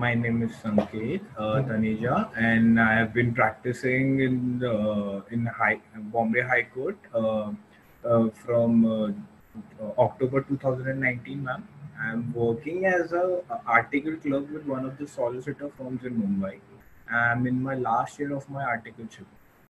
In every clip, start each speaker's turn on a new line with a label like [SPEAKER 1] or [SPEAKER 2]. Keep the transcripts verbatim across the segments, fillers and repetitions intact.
[SPEAKER 1] my name is Sanket uh, Taneja, and I have been practicing in the, in High, Bombay High Court uh, uh, from uh, October two thousand nineteen, ma'am. I'm working as a, a article clerk with one of the solicitor firms in Mumbai. I'm in my last year of my articleship.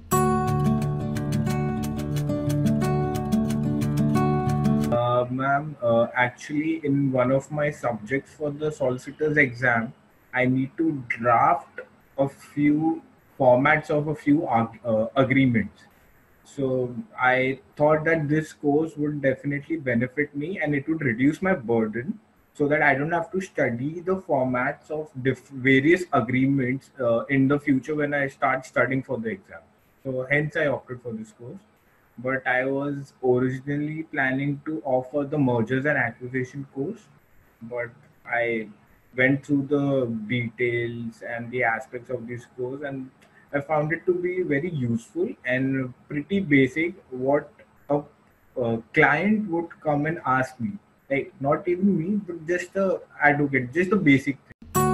[SPEAKER 1] Uh, ma'am, uh, actually, in one of my subjects for the solicitor's exam, I need to draft a few formats of a few ag- uh, agreements. So I thought that this course would definitely benefit me and it would reduce my burden so that I don't have to study the formats of diff- various agreements uh, in the future when I start studying for the exam. So hence I opted for this course. But I was originally planning to offer the mergers and acquisition course, but I went through the details and the aspects of this course, and I found it to be very useful and pretty basic. What a, a client would come and ask me, like not even me, but just the advocate, just the basic thing.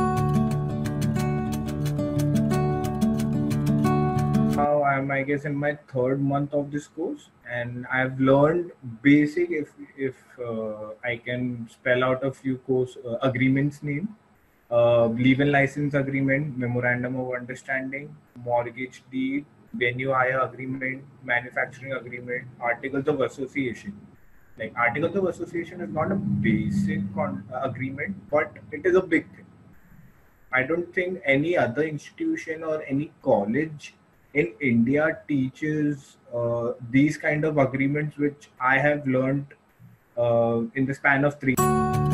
[SPEAKER 1] Now I'm, I guess, in my third month of this course, and I've learned basic. If if uh, I can spell out a few course uh, agreements name, uh, leave and license agreement, memorandum of understanding, mortgage deed, venue hire agreement, manufacturing agreement, articles of association. Like articles of association is not a basic con- agreement, but it is a big thing. I don't think any other institution or any college in India teaches uh, these kind of agreements, which I have learned uh, in the span of three.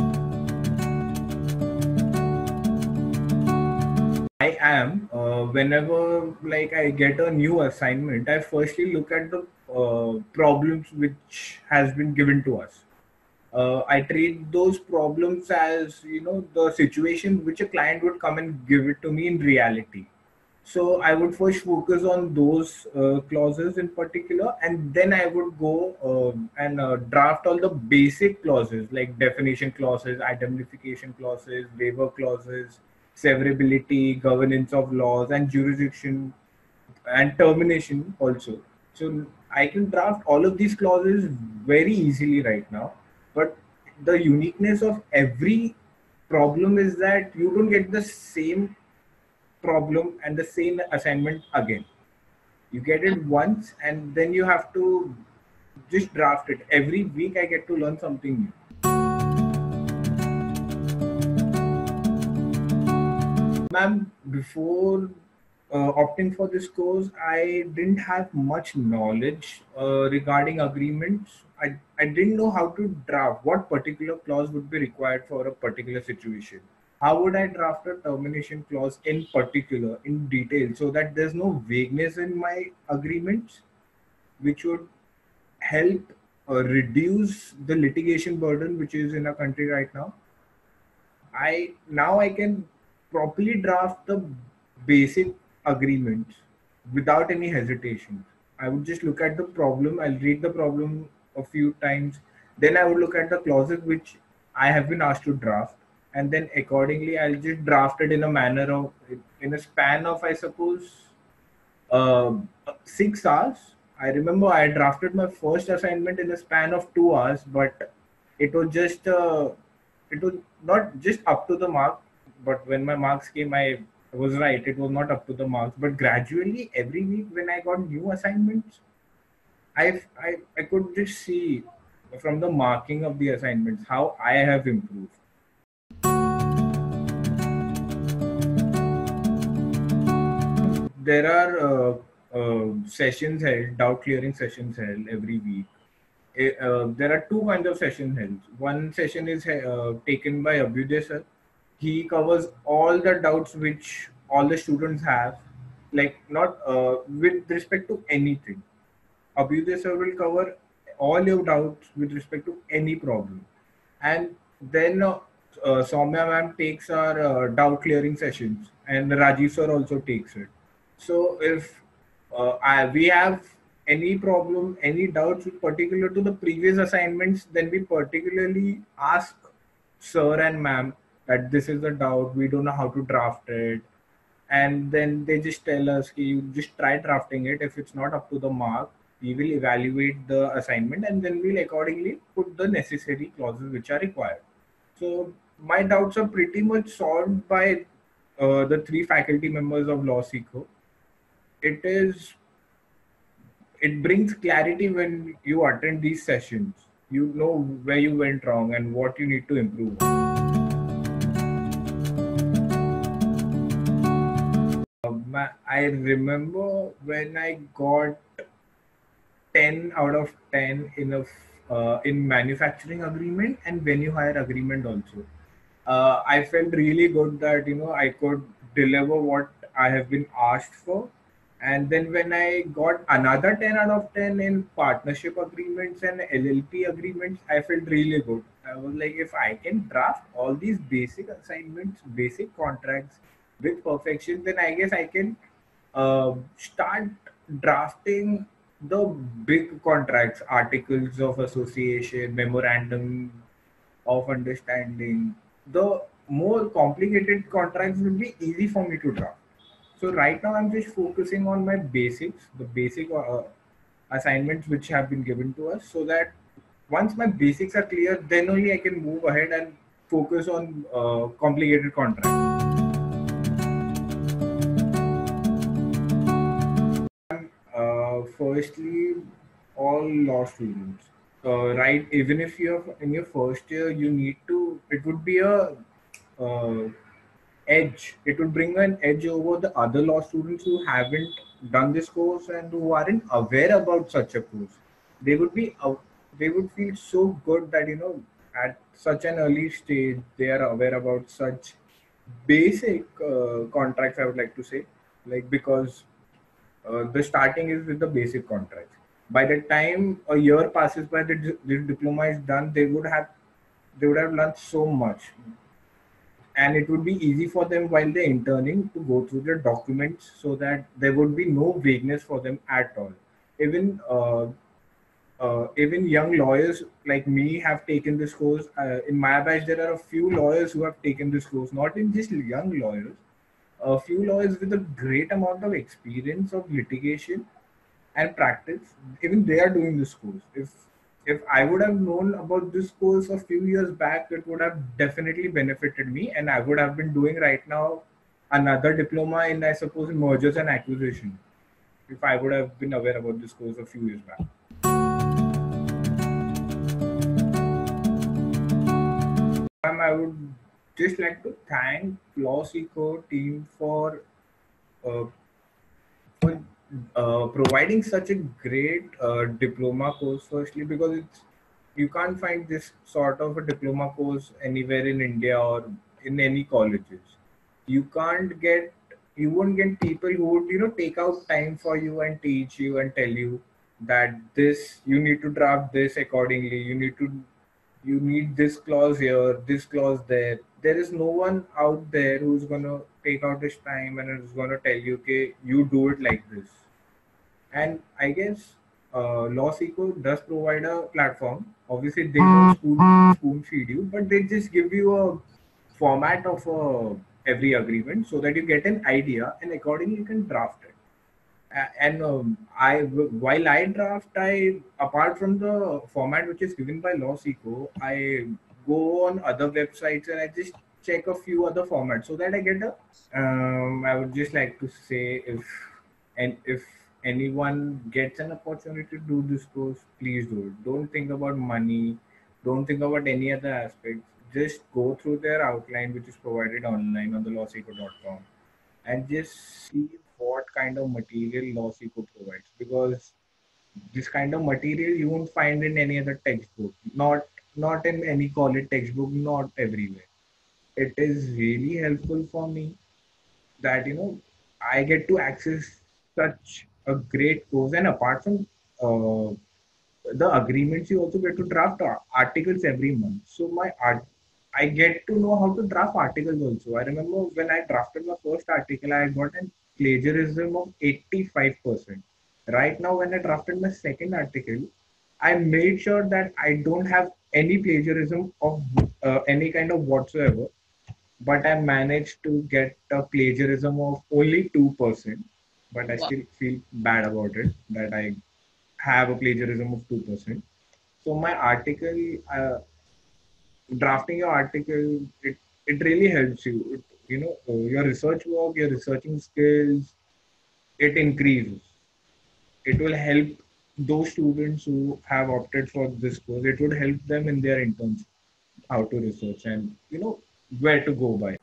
[SPEAKER 1] I am uh, whenever like I get a new assignment, I firstly look at the uh, problems which has been given to us. uh, I treat those problems as, you know, the situation which a client would come and give it to me in reality. So I would first focus on those uh, clauses in particular, and then I would go um and uh, draft all the basic clauses like definition clauses, indemnification clauses, waiver clauses, severability, governance of laws, and jurisdiction and termination also. So I can draft all of these clauses very easily right now. But the uniqueness of every problem is that you don't get the same problem and the same assignment again. You get it once and then you have to just draft it. Every week I get to learn something new. Ma'am, before uh, opting for this course, I didn't have much knowledge uh, regarding agreements. I, I didn't know how to draft, what particular clause would be required for a particular situation. How would I draft a termination clause in particular, in detail, so that there's no vagueness in my agreements, which would help uh, reduce the litigation burden which is in our country right now. I now I can properly draft the basic agreements without any hesitation. I would just look at the problem, I'll read the problem a few times, then I would look at the clauses which I have been asked to draft, and then accordingly I'll just draft it in a manner of in a span of, I suppose, uh, six hours. I remember I drafted my first assignment in a span of two hours, but it was just uh, it was not just up to the mark. But when my marks came, I was right. It was not up to the marks. But gradually, every week when I got new assignments, I I I could just see from the marking of the assignments how I have improved. There are uh, uh, sessions held, doubt clearing sessions held every week. Eh, Uh, there are two kinds of sessions held. One session is uh, taken by Abhyuday sir. He covers all the doubts which all the students have, like not uh, with respect to anything. Abhyuday sir will cover all your doubts with respect to any problem. And then uh, uh, Soumya ma'am takes our uh, doubt clearing sessions, and Rajiv sir also takes it. So if uh, I, we have any problem, any doubts with particular to the previous assignments, then we particularly ask sir and ma'am that this is the doubt, we don't know how to draft it. And then they just tell us, "Ki you just try drafting it. If it's not up to the mark, we will evaluate the assignment and then we'll accordingly put the necessary clauses which are required." So my doubts are pretty much solved by uh, the three faculty members of LawSeco. It is, it brings clarity when you attend these sessions. You know where you went wrong and what you need to improve on. Uh, I remember when I got ten out of ten in a uh, in manufacturing agreement and venue hire agreement also. Uh, I felt really good that you know I could deliver what I have been asked for. And then when I got another ten out of ten in partnership agreements and L L P agreements, I felt really good. I was like, if I can draft all these basic assignments, basic contracts with perfection, then I guess I can uh, start drafting the big contracts, articles of association, memorandum of understanding. The more complicated contracts will be easy for me to draft. So right now I'm just focusing on my basics, the basic uh, assignments which have been given to us, so that once my basics are clear, then only I can move ahead and focus on uh, complicated contracts. Uh, firstly, all law students, uh, right? Even if you're in your first year, you need to. It would be a uh, edge. It would bring an edge over the other law students who haven't done this course and who aren't aware about such a course. They would be. Uh, they would feel so good that you know at such an early stage they are aware about such basic uh, contracts. I would like to say, like because uh, the starting is with the basic contracts. By the time a year passes by, the, the diploma is done, they would have they would have learned so much, and it would be easy for them while they're interning to go through their documents, so that there would be no vagueness for them at all. Even uh, uh, even young lawyers like me have taken this course. Uh, in my batch, there are a few lawyers who have taken this course, not in just young lawyers, a few lawyers with a great amount of experience of litigation and practice. Even they are doing this course. If if I would have known about this course a few years back, it would have definitely benefited me, and I would have been doing right now another diploma in, I suppose, in mergers and acquisition, if I would have been aware about this course a few years back. Um, I would just like to thank LawSeco team for uh, for uh, providing such a great uh, diploma course. Firstly, because it's you can't find this sort of a diploma course anywhere in India or in any colleges. You can't get, you won't get people who would you know take out time for you and teach you and tell you that this you need to draft this accordingly. You need to you need this clause here, this clause there. There is no one out there who's gonna take out this time and is gonna tell you, okay, you do it like this. And I guess uh, LawSeco does provide a platform. Obviously, they don't spoon, spoon feed you, but they just give you a format of uh, every agreement so that you get an idea and accordingly you can draft it. A- And um, I, while I draft, I apart from the format which is given by LawSeco, I go on other websites and I just check a few other formats so that I get a. Um, I would just like to say if and if anyone gets an opportunity to do this course, please do it. Don't think about money. Don't think about any other aspects. Just go through their outline, which is provided online on the lawseco dot com, and just see what kind of material LawSeco provides. Because this kind of material you won't find in any other textbook. Not not in any college textbook. Not everywhere. It is really helpful for me that you know I get to access such a great course. And apart from uh, the agreements, you also get to draft ar- articles every month. So my art, I get to know how to draft articles also. I remember when I drafted my first article, I got an plagiarism of eighty-five percent. Right now, when I drafted my second article, I made sure that I don't have any plagiarism of uh, any kind of whatsoever. but I managed to get a plagiarism of only two percent. But I
[SPEAKER 2] Wow.
[SPEAKER 1] still feel bad about it that I have a plagiarism of two percent. So my article, uh, drafting your article, it, it really helps you. It, you know, uh, your research work, your researching skills, it increases. It will help those students who have opted for this course. It would help them in their internships how to research and you know where to go by.